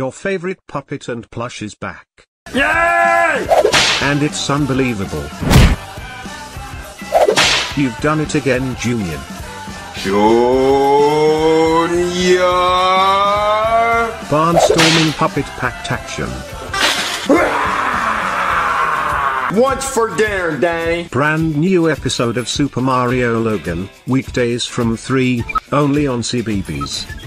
Your favorite puppet and plush is back. Yay! And it's unbelievable. You've done it again, Junior. Barnstorming puppet pact action. What's for dinner, Danny? Brand new episode of Super Mario Logan, weekdays from 3, only on Cbeebies.